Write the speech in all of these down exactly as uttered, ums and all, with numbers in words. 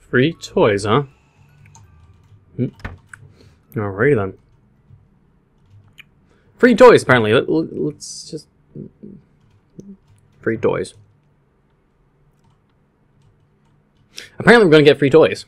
Free toys, huh? Hmm. Alrighty then. Free toys, apparently. Let, let's just... Free toys. Apparently we're gonna get free toys.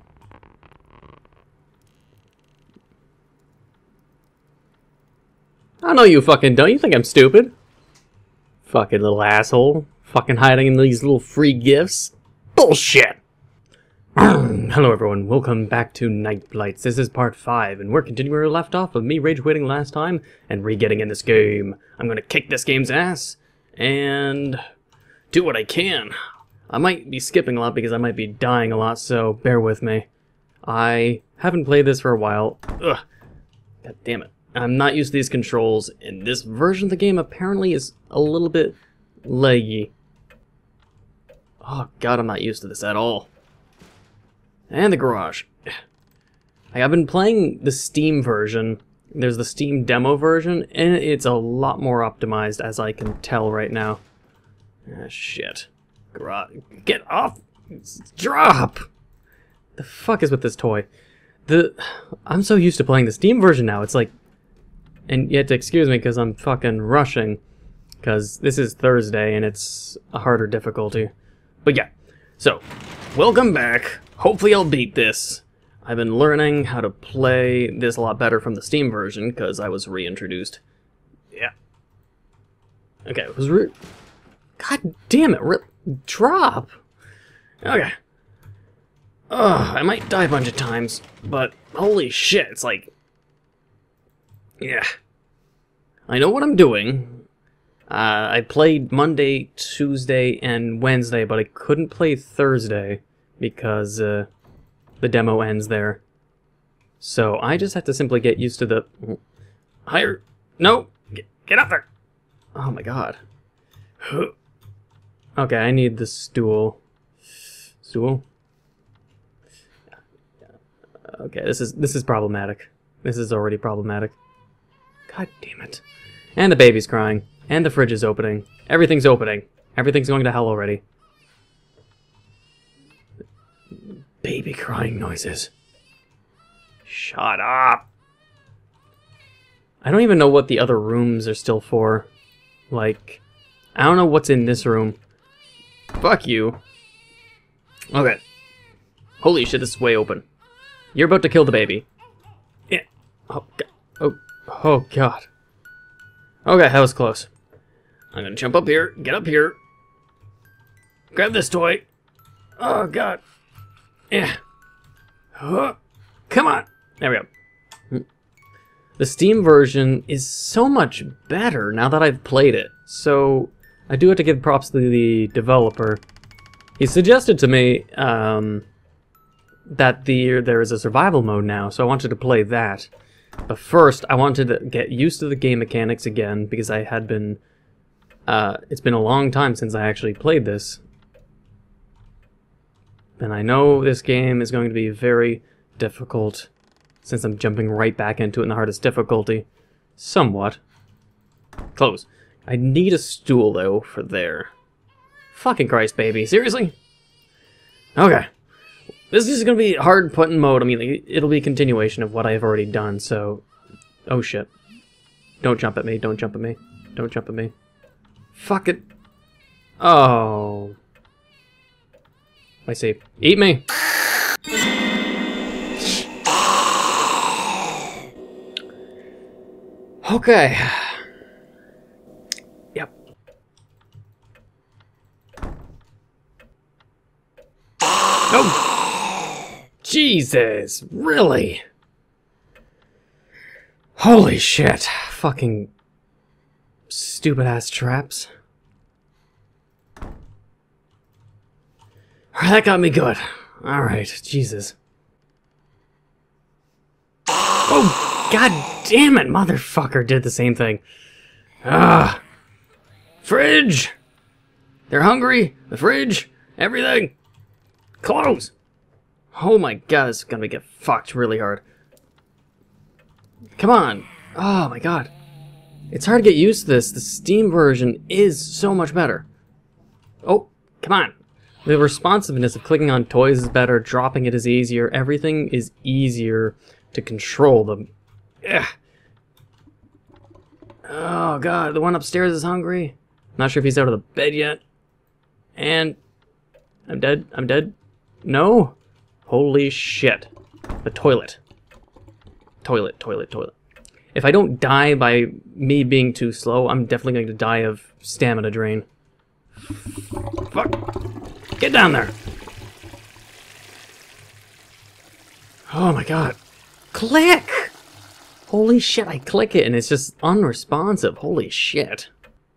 I know you fucking don't. You think I'm stupid? Fucking little asshole. Fucking hiding in these little free gifts. Bullshit! Hello everyone, welcome back to Night Blights. This is part five, and we're continuing where we left off of me rage quitting last time and re-getting in this game. I'm gonna kick this game's ass and do what I can. I might be skipping a lot because I might be dying a lot, so bear with me. I haven't played this for a while. Ugh. God damn it. I'm not used to these controls, and this version of the game apparently is a little bit laggy. Oh god, I'm not used to this at all. And the garage. I've been playing the Steam version. There's the Steam demo version, and it's a lot more optimized, as I can tell right now. Ah, shit. Garage. Get off! Drop! The fuck is with this toy? The I'm so used to playing the Steam version now, it's like... And you have to excuse me because I'm fucking rushing. Because this is Thursday, and it's a harder difficulty. But yeah. So, welcome back. Hopefully I'll beat this. I've been learning how to play this a lot better from the Steam version, because I was reintroduced. Yeah. Okay, it was re- God damn it, re- drop! Okay. Ugh, I might die a bunch of times, but holy shit, it's like... Yeah. I know what I'm doing. Uh, I played Monday, Tuesday, and Wednesday, but I couldn't play Thursday. Because uh, the demo ends there. So I just have to simply get used to the... Higher... No! Get, get up there! Oh my god. Okay, I need the stool. Stool? Okay, this is this is problematic. This is already problematic. God damn it. And the baby's crying. And the fridge is opening. Everything's opening. Everything's going to hell already. Baby crying noises. Shut up! I don't even know what the other rooms are still for. Like, I don't know what's in this room. Fuck you. Okay. Holy shit, this is way open. You're about to kill the baby. Yeah. Oh, God. Oh, oh, God. Okay, that was close. I'm gonna jump up here, get up here. Grab this toy. Oh, God. Yeah. Oh, come on. There we go. The Steam version is so much better now that I've played it. So I do have to give props to the developer. He suggested to me um, that the there is a survival mode now, so I wanted to play that. But first, I wanted to get used to the game mechanics again because I had been. Uh, it's been a long time since I actually played this. And I know this game is going to be very difficult, since I'm jumping right back into it in the hardest difficulty. Somewhat. Close. I need a stool, though, for there. Fucking Christ, baby. Seriously? Okay. This is going to be hard put-in mode. I mean, it'll be a continuation of what I've already done, so... Oh, shit. Don't jump at me. Don't jump at me. Don't jump at me. Fuck it. Oh... I see. Eat me! Okay. Yep. Oh! Jesus! Really? Holy shit. Fucking... stupid-ass traps. That got me good. Alright, Jesus. Oh, god damn it, motherfucker did the same thing. Ah. Fridge! They're hungry. The fridge. Everything. Close! Oh my god, this is gonna get fucked really hard. Come on. Oh my god. It's hard to get used to this. The Steam version is so much better. Oh, come on. The responsiveness of clicking on toys is better, dropping it is easier, everything is easier to control. The Ugh. Oh god, the one upstairs is hungry. Not sure if he's out of the bed yet. And I'm dead. I'm dead. No? Holy shit. The toilet. Toilet, toilet, toilet. If I don't die by me being too slow, I'm definitely going to die of stamina drain. Fuck. Get down there. Oh my god. Click! Holy shit, I click it and it's just unresponsive. Holy shit.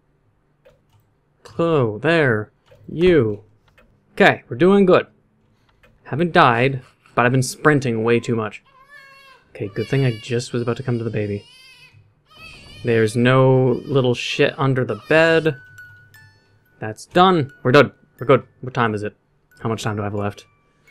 Oh, there. You. Okay, we're doing good. Haven't died, but I've been sprinting way too much. Okay, good thing I just was about to come to the baby. There's no little shit under the bed. That's done. We're done. We're good. What time is it? How much time do I have left?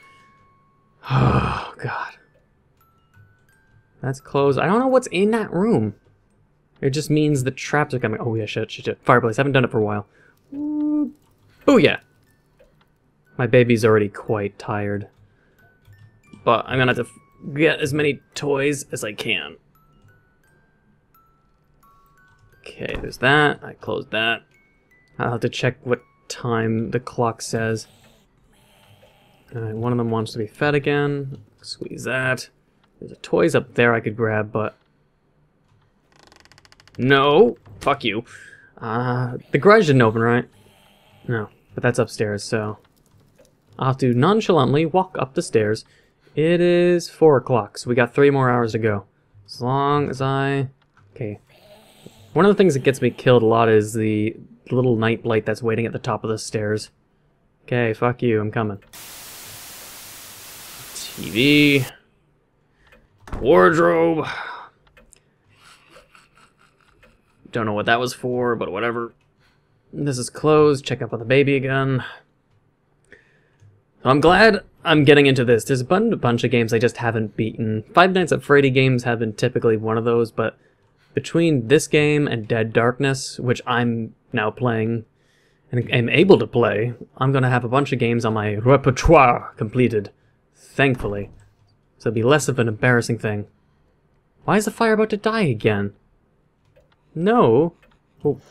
Oh, God. That's closed. I don't know what's in that room. It just means the traps are coming. Oh, yeah, shit, shit, shit. Fireplace. I haven't done it for a while. Oh, yeah. My baby's already quite tired. But I'm gonna have to get as many toys as I can. Okay, there's that. I closed that. I'll have to check what time the clock says. Alright, one of them wants to be fed again. Squeeze that. There's a toys up there I could grab, but... No! Fuck you. Uh, the garage didn't open, right? No, but that's upstairs, so... I'll have to nonchalantly walk up the stairs. It is four o'clock, so we got three more hours to go. As long as I... Okay. One of the things that gets me killed a lot is the little night blight that's waiting at the top of the stairs. Okay, fuck you, I'm coming. T V. Wardrobe. Don't know what that was for, but whatever. This is closed. Check up on the baby again. So I'm glad I'm getting into this. There's a bunch of games I just haven't beaten. Five Nights at Freddy games have been typically one of those, but between this game and Dead Darkness, which I'm now playing and am able to play, I'm going to have a bunch of games on my repertoire completed. Thankfully. So it'll be less of an embarrassing thing. Why is the fire about to die again? No. Oh.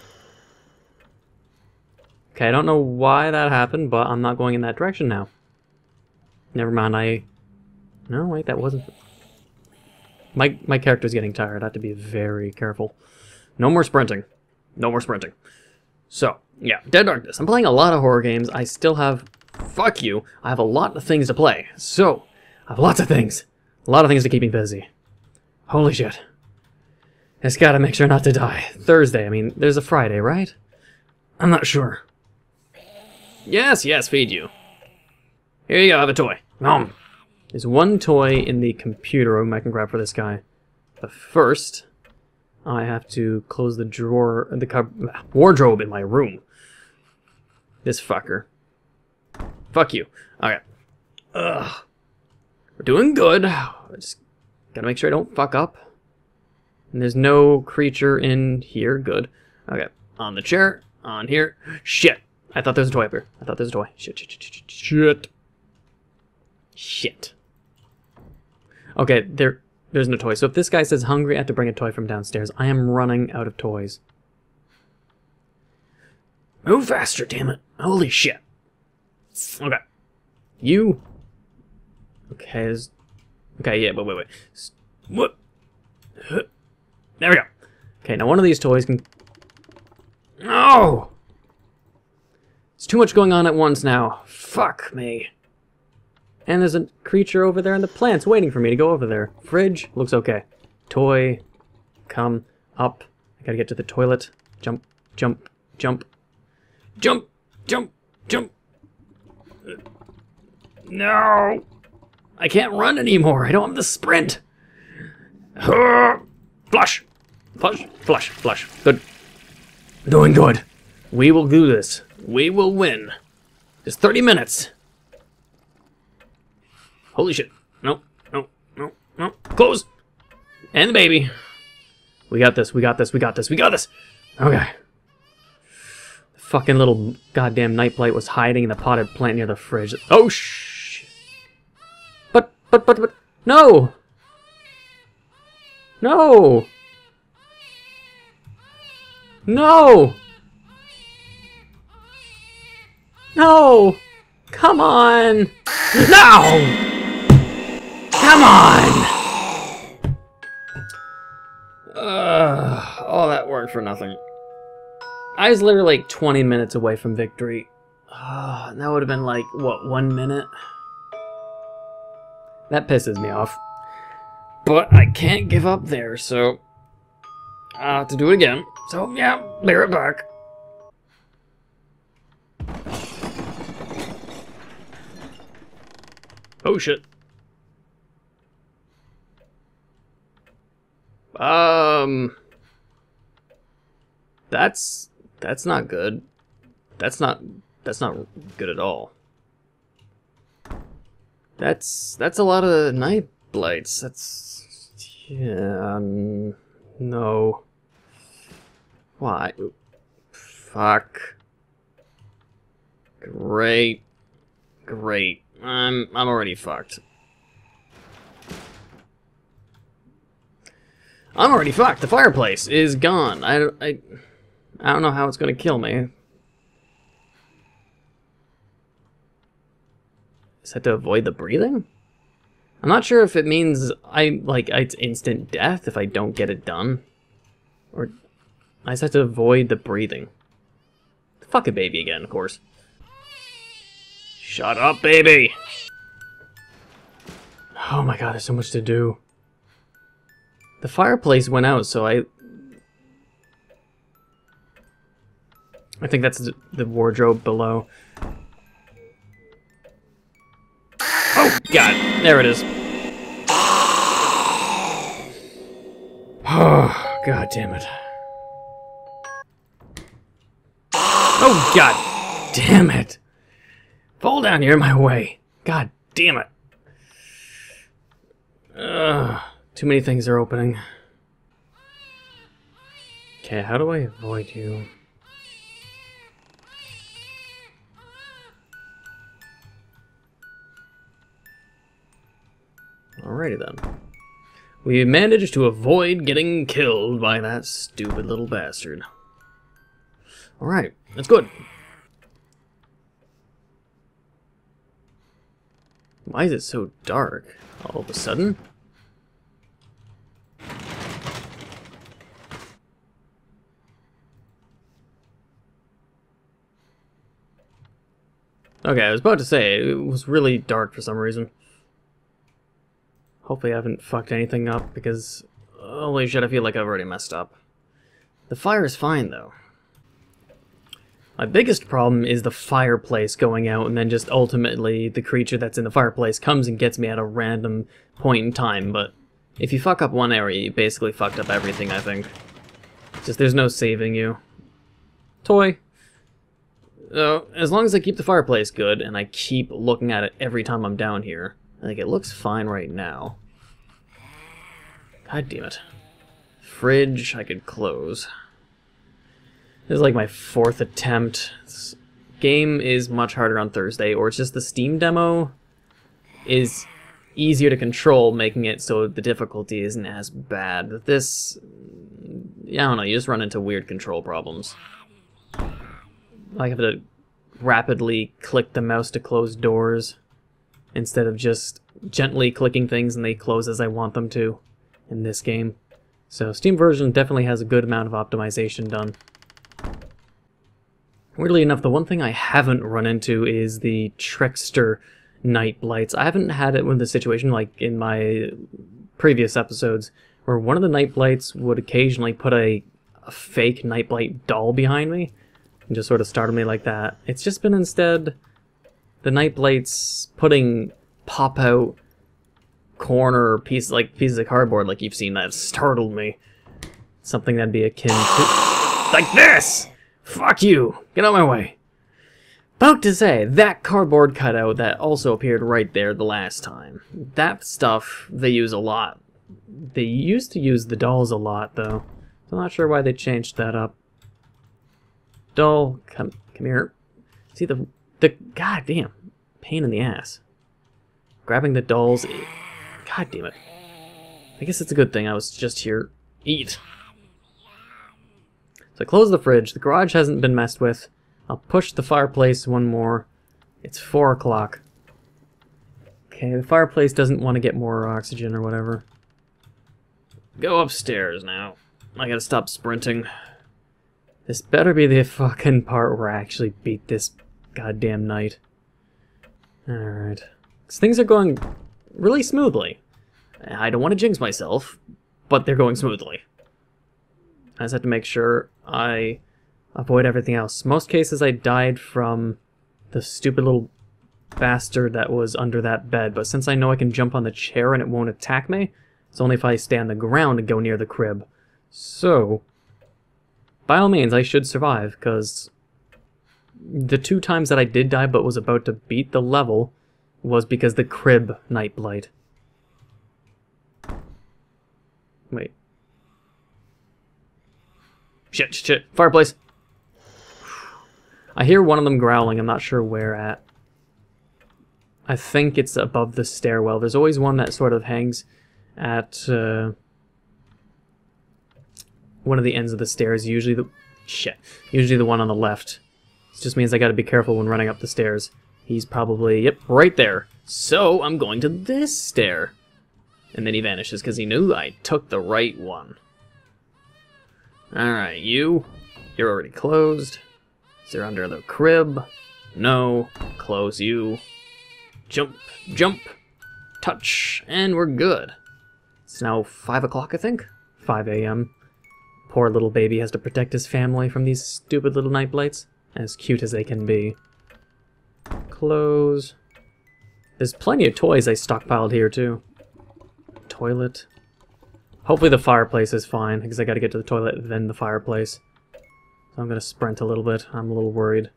Okay, I don't know why that happened, but I'm not going in that direction now. Never mind, I... No, wait, that wasn't... My, my character's getting tired. I have to be very careful. No more sprinting. No more sprinting. So, yeah, Dead Darkness. I'm playing a lot of horror games. I still have... Fuck you. I have a lot of things to play. So, I have lots of things. A lot of things to keep me busy. Holy shit. I just gotta make sure not to die. Thursday, I mean, there's a Friday, right? I'm not sure. Yes, yes, feed you. Here you go, have a toy. Nom. There's one toy in the computer room I can grab for this guy. But first, I have to close the drawer, the cub wardrobe in my room. This fucker. Fuck you. Okay. Ugh. We're doing good. I just gotta make sure I don't fuck up. And there's no creature in here. Good. Okay. On the chair. On here. Shit. I thought there was a toy up here. I thought there was a toy. Shit, shit, shit, shit, shit. Shit. Okay, there, there's no toy. So if this guy says hungry, I have to bring a toy from downstairs. I am running out of toys. Move faster, damn it. Holy shit. Okay. You. Okay, there's... Okay, yeah, but wait, wait. What? There we go. Okay, now one of these toys can... No! It's too much going on at once now. Fuck me. And there's a creature over there in the plants waiting for me to go over there. Fridge, looks okay. Toy, come up. I gotta get to the toilet. Jump, jump, jump. Jump, jump, jump. No! I can't run anymore. I don't have the sprint. Flush. Flush, flush, flush. Good. Doing good. We will do this. We will win. Just thirty minutes. Holy shit. No, no, no, no. Close. And the baby. We got this, we got this, we got this, we got this. Okay. fucking little goddamn Night Blight was hiding in the potted plant near the fridge. Oh, shh! But, but, but, but, no! No! No! No! Come on! No! Come on! Uh, all that work for nothing. I was literally like twenty minutes away from victory. Uh, that would have been like, what, one minute? That pisses me off. But I can't give up there, so I'll have to do it again. So, yeah, be right back. Oh, shit. Um... That's... That's not good. That's not... That's not good at all. That's... That's a lot of Night Blights. That's... Yeah... Um, no. Why? Fuck. Great. Great. I'm... I'm already fucked. I'm already fucked. The fireplace is gone. I, I, I don't know how it's gonna kill me. Is that to avoid the breathing? I'm not sure if it means I like it's instant death if I don't get it done, or I just have to avoid the breathing. Fuck a baby again, of course. Shut up, baby! Oh my god, there's so much to do. The fireplace went out, so I... I think that's the wardrobe below. Oh, God! There it is. Oh, God damn it. Oh, God damn it! Fall down, you're in my way. God damn it. Ugh. Too many things are opening. Okay, how do I avoid you? Alrighty then. We managed to avoid getting killed by that stupid little bastard. Alright, that's good. Why is it so dark all of a sudden? Okay, I was about to say, it was really dark for some reason. Hopefully I haven't fucked anything up, because holy shit, I feel like I've already messed up. The fire is fine, though. My biggest problem is the fireplace going out, and then just ultimately the creature that's in the fireplace comes and gets me at a random point in time, but if you fuck up one area, you basically fucked up everything, I think. Just there's no saving you. Toy. So, as long as I keep the fireplace good, and I keep looking at it every time I'm down here, I think it looks fine right now. God damn it. Fridge, I could close. This is like my fourth attempt. This game is much harder on Thursday, or it's just the Steam demo is easier to control, making it so the difficulty isn't as bad. But this, yeah, I don't know, you just run into weird control problems. I have to rapidly click the mouse to close doors instead of just gently clicking things and they close as I want them to in this game. So Steam version definitely has a good amount of optimization done. Weirdly enough, the one thing I haven't run into is the Trickster Night Blights. I haven't had it with the situation like in my previous episodes where one of the Night Blights would occasionally put a, a fake Night Blight doll behind me and just sort of startled me like that. It's just been instead the Night Blights putting pop-out corner pieces, like pieces of cardboard like you've seen. That startled me. Something that'd be akin to... Like this! Fuck you! Get out of my way! About to say, that cardboard cutout that also appeared right there the last time. That stuff they use a lot. They used to use the dolls a lot, though. So I'm not sure why they changed that up. doll. Come, come here. See the, the, goddamn pain in the ass. Grabbing the dolls. God damn it. I guess it's a good thing I was just here. Eat. So I close the fridge. The garage hasn't been messed with. I'll push the fireplace one more. It's four o'clock. Okay, the fireplace doesn't want to get more oxygen or whatever. Go upstairs now. I gotta stop sprinting. This better be the fucking part where I actually beat this goddamn night. Alright. Because things are going really smoothly. I don't want to jinx myself, but they're going smoothly. I just have to make sure I avoid everything else. Most cases I died from the stupid little bastard that was under that bed, but since I know I can jump on the chair and it won't attack me, it's only if I stay on the ground and go near the crib. So, by all means, I should survive, because the two times that I did die but was about to beat the level was because the crib Night Blight. Wait. Shit, shit, fireplace! I hear one of them growling, I'm not sure where at. I think it's above the stairwell. There's always one that sort of hangs at uh, one of the ends of the stairs, usually the... shit. Usually the one on the left. It just means I gotta be careful when running up the stairs. He's probably, yep, right there. So, I'm going to this stair. And then he vanishes because he knew I took the right one. Alright, you. You're already closed. Is there under the crib? No. Close you. Jump, jump, touch, and we're good. It's now five o'clock, I think? five A M Poor little baby has to protect his family from these stupid little Night Blights. As cute as they can be. Close. There's plenty of toys I stockpiled here, too. Toilet. Hopefully the fireplace is fine, because I gotta get to the toilet, then the fireplace. So I'm gonna sprint a little bit. I'm a little worried.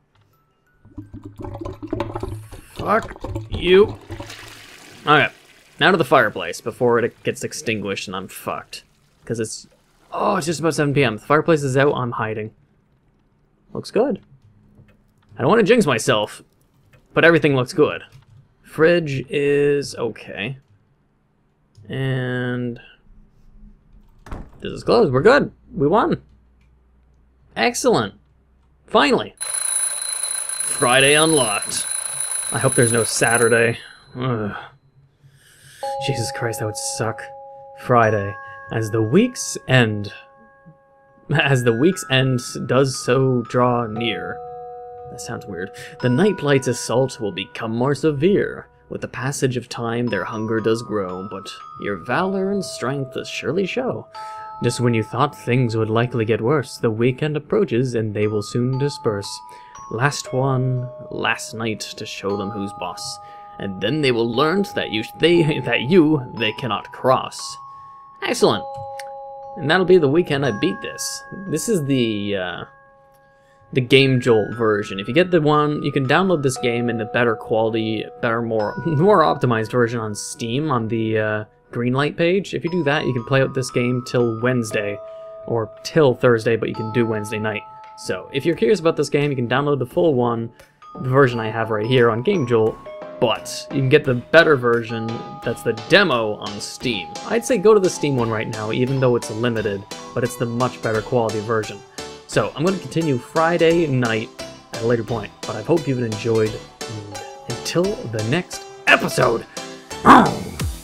Fuck you. Okay, now to the fireplace before it gets extinguished and I'm fucked. Because it's... oh, it's just about seven P M The fireplace is out, I'm hiding. Looks good. I don't want to jinx myself, but everything looks good. Fridge is okay. And... this is closed. We're good. We won. Excellent. Finally. Friday unlocked. I hope there's no Saturday. Ugh. Jesus Christ, that would suck. Friday. As the week's end... As the week's end does so draw near. That sounds weird. The Night Blights' assault will become more severe. With the passage of time, their hunger does grow, but your valor and strength does surely show. Just when you thought things would likely get worse, the weekend approaches and they will soon disperse. Last one, last night to show them who's boss. And then they will learn that you, they, that you, they cannot cross. Excellent! And that'll be the weekend I beat this. This is the, uh, the Gamejolt version. If you get the one, you can download this game in the better quality, better, more, more optimized version on Steam, on the, uh, Greenlight page. If you do that, you can play out this game till Wednesday, or till Thursday, but you can do Wednesday night. So, if you're curious about this game, you can download the full one, the version I have right here on Gamejolt, but you can get the better version, that's the demo, on Steam. I'd say go to the Steam one right now, even though it's limited, but it's the much better quality version. So, I'm going to continue Friday night at a later point, but I hope you've enjoyed, and until the next episode! Oh!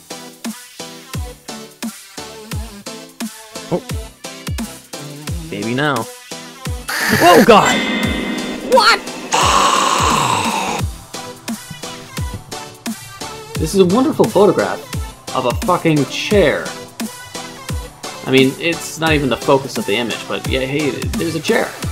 Baby now. Oh god! What? This is a wonderful photograph of a fucking chair. I mean, it's not even the focus of the image, but yeah, hey, there's a chair.